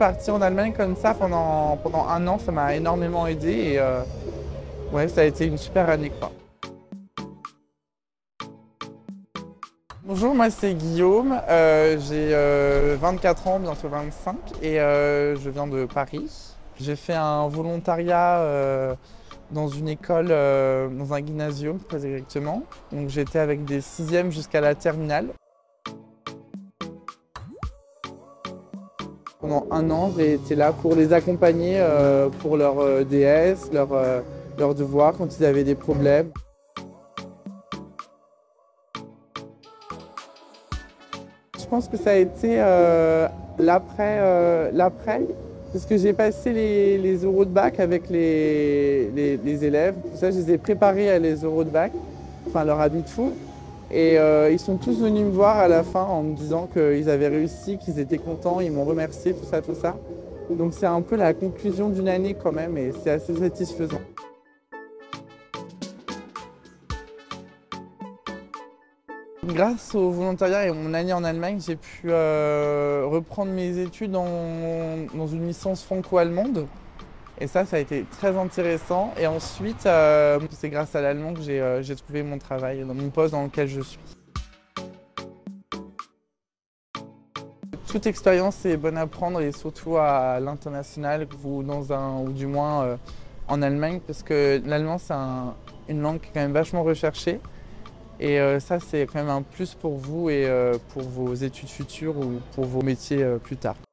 partir en Allemagne comme ça pendant un an, ça m'a énormément aidé et ouais, ça a été une super année, quoi. Bonjour, moi c'est Guillaume, j'ai 24 ans, bientôt 25 et je viens de Paris. J'ai fait un volontariat dans une école, dans un gymnasium très exactement. Donc j'étais avec des sixièmes jusqu'à la terminale. Pendant un an, j'ai été là pour les accompagner pour leurs DS, leurs devoirs quand ils avaient des problèmes. Je pense que ça a été l'après, parce que j'ai passé les oraux de bac avec les élèves. Tout ça, je les ai préparés à les oraux de bac, enfin leur abitur. Et ils sont tous venus me voir à la fin en me disant qu'ils avaient réussi, qu'ils étaient contents, ils m'ont remercié, tout ça, tout ça. Donc c'est un peu la conclusion d'une année quand même et c'est assez satisfaisant. Grâce au volontariat et à mon année en Allemagne, j'ai pu reprendre mes études dans une licence franco-allemande. Et ça a été très intéressant. Et ensuite, c'est grâce à l'allemand que j'ai trouvé mon travail, dans mon poste dans lequel je suis. Toute expérience est bonne à prendre et surtout à l'international ou ou du moins en Allemagne parce que l'allemand c'est une langue qui est quand même vachement recherchée. Et ça, c'est quand même un plus pour vous et pour vos études futures ou pour vos métiers plus tard.